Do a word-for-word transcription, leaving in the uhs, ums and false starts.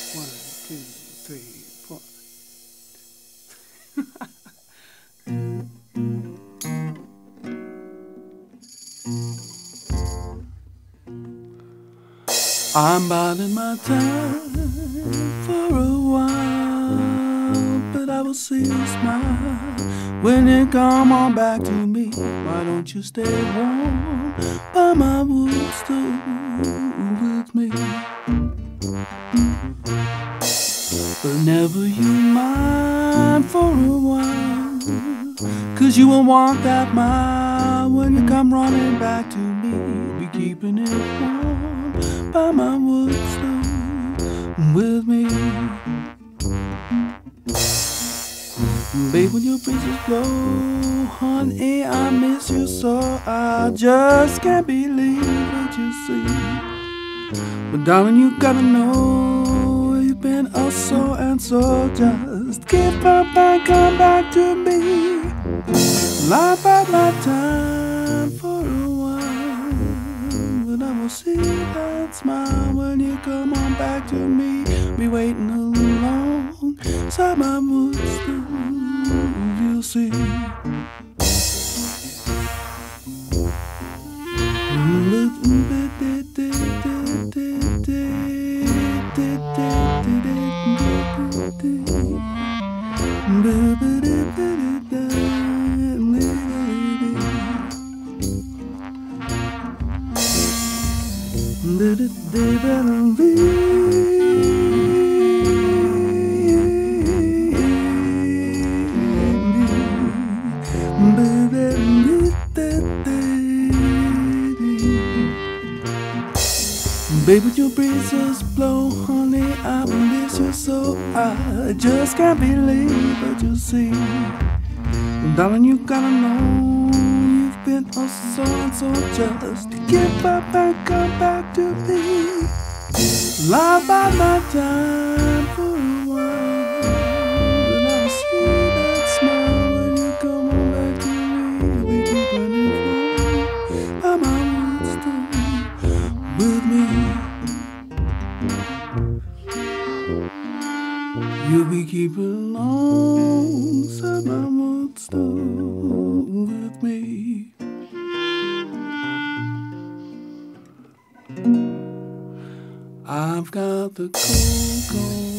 One, two, three, four. I'm biding my time for a while, but I will see you smile when you come on back to me. Why don't you stay warm by my wood stove with me? But never you mind for a while, 'cause you won't want that mile when you come running back to me. Be keeping it warm by my wood stove with me. Babe, when your breezes blow, honey, I miss you so. I just can't believe what you see. But darling, you gotta know you've been oh so and so. Just give up and come back to me. Life at my time for a while, but I will see that smile when you come on back to me. Be waiting along beside my wood stove, you'll see. Baby, your breezes blow, honey, I miss you so. I just can't believe what you see. Darling, you gotta know you've been oh so and so. Just give up and come back to me. Lie by my time for a while, and I'll see that smile when you come on back to me. Be keeping it warm by my wood stove with me. You'll be keeping alongside my wood stove with me. I've got the cold, cold